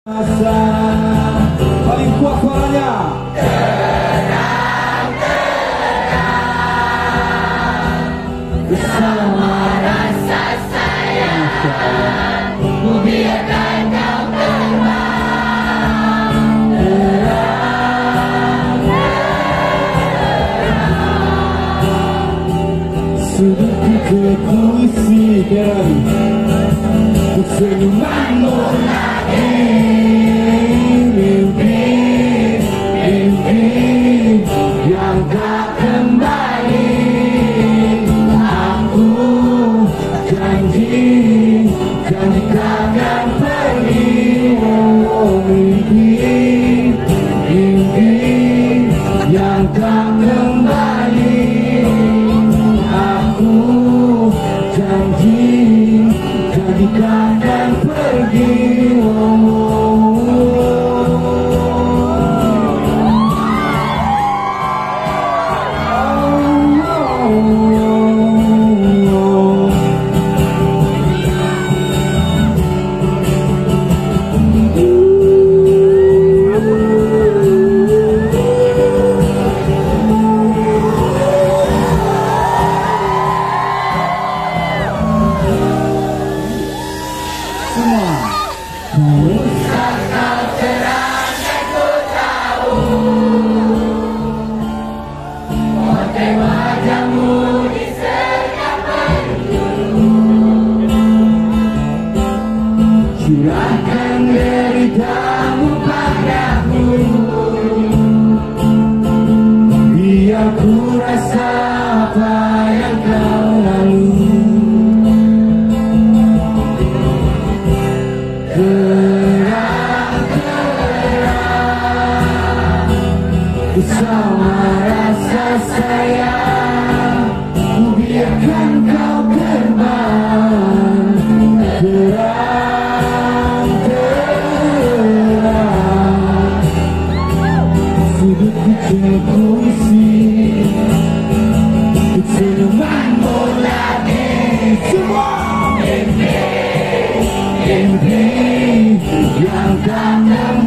Masa paling kuat suaranya. Bersama rasa sayang, ku biarkan kau terbang. Sudut ke puisi dan senyumanmu lagi. Yang tak kembali, aku janji takkan pergi. Mimpi yang tak kembali, aku janji takkan pergi. Usah kau terangkan ku tahu, pakai wajahmu di setiap penjuru. Curahkan deritamu padaku, biar ku rasa apa yang kau lalui. Bersama rasa sayang, ku biarkan kau terbang. Terang, sudut kecil puisi, senyumanmu lagi. Semua mimpi yang tak